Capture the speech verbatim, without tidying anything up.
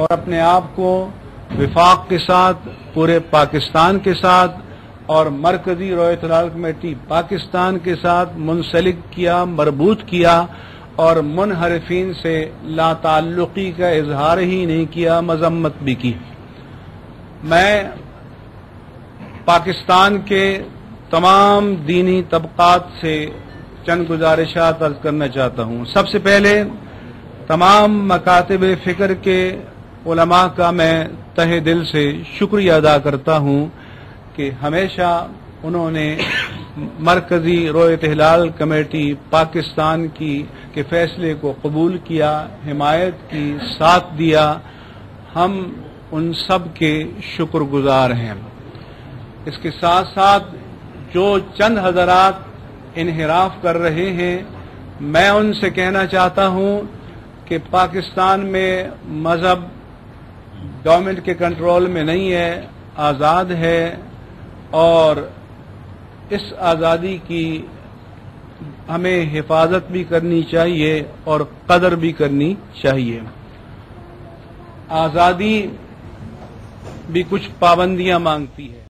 اور اپنے آپ کو وفاق کے ساتھ پورے پاکستان کے ساتھ اور مرکزی رویت ہلال کمیٹی پاکستان کے ساتھ منسلک کیا، مربوط کیا اور منحرفین سے لا تعلقی کا اظہار ہی نہیں کیا، مذمت بھی کی۔ میں پاکستان کے تمام دینی طبقات سے چند گزارشات عرض کرنا چاہتا ہوں۔ سب سے پہلے تمام مکاتب فکر کے علماء کا میں تہ دل سے شکریہ ادا کرتا ہوں کہ ہمیشہ انہوں نے مرکزی رویت ہلال کمیٹی پاکستان کی کے فیصلے کو قبول کیا، حمایت کی، ساتھ دیا۔ ہم ان سب کے شکر گزار ہیں۔ اس کے ساتھ ساتھ جو چند حضرات انحراف کر رہے ہیں، میں ان سے کہنا چاہتا ہوں کہ پاکستان میں مذہب گورنمنٹ کے کنٹرول میں نہیں ہے، آزاد ہے اور اس آزادی کی ہمیں حفاظت بھی کرنی چاہیے اور قدر بھی کرنی چاہیے۔ آزادی بھی کچھ پابندیاں مانگتی ہے۔